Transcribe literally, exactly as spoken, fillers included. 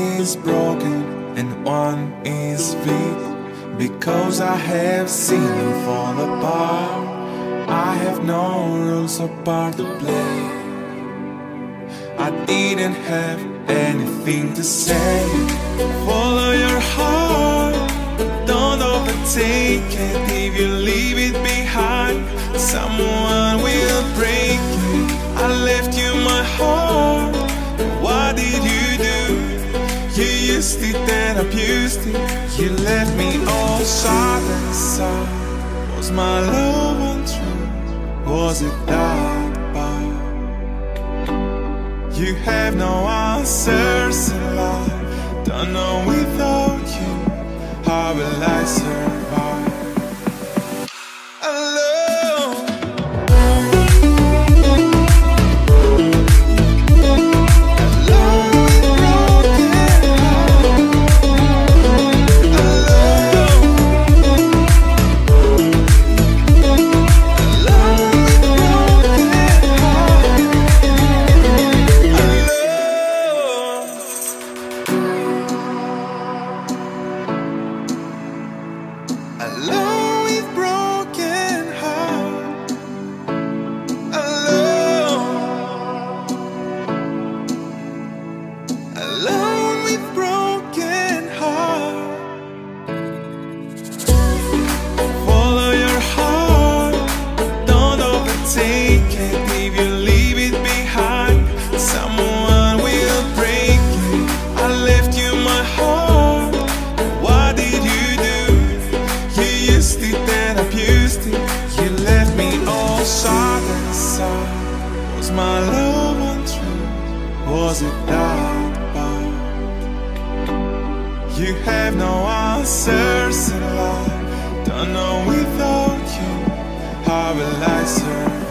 is broken and one is weak, because I have seen you fall apart. I have no rules or part to play. I didn't have anything to say. Follow your heart, don't overtake it. If you leave it behind, someone will break it. I left you my heart, what did you do? You used it and abused it. You left me all sad and sad. Was my love untrue? Was it that bad? You have no answers in life. Don't know without you, how will I survive? Alone. Was my love untrue? Was it that bad? You have no answers in life. Don't know without you, how will I survive?